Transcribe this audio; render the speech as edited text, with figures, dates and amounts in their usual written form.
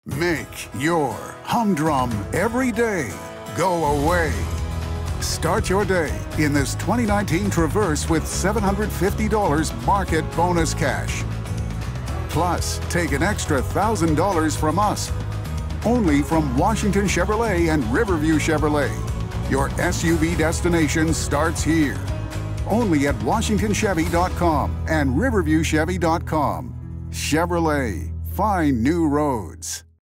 Make your humdrum every day go away. Start your day in this 2019 Traverse with $750 market bonus cash. Plus, take an extra $1,000 from us. Only from Washington Chevrolet and Riverview Chevrolet. Your SUV destination starts here. Only at WashingtonChevy.com and RiverviewChevy.com. Chevrolet, find new roads.